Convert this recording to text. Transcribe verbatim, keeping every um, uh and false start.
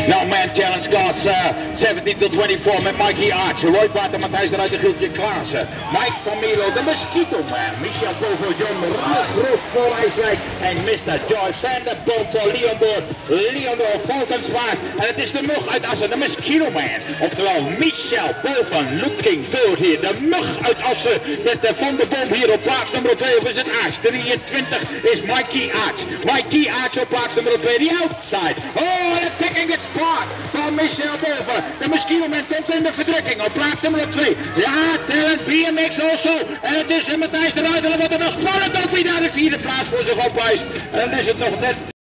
Nou man challenge class uh, zeventien tot vierentwintig met Mikey Arch, Roy Barton, Matthijs de Ruiter, Gieltje Klaassen, Mike van Milo, de Mosquito Man, Michel Bovo, John Groot voor IJswijk en mister Joyce Sander, Boom voor Leondor, Leondor Valkenswaard. En het is de mug uit Assen, de Mosquito Man. Oftewel Michel Boven, looking good hier. De mug uit Assen met de Van de Boom hier op plaats nummer twee. Of is het Arch? drieëntwintig is Mikey Arch. Mikey Arch op plaats nummer twee, die outside. Oh, de taking it spot van Michel Boven. De Mosquito Man komt in de verdrukking op plaats nummer twee. Ja, Talent B M X also. En het is Matthijs de Ruiter, wat er nog spannend ook weer naar de vierde plaats voor zich opwijst. En dan is het nog net...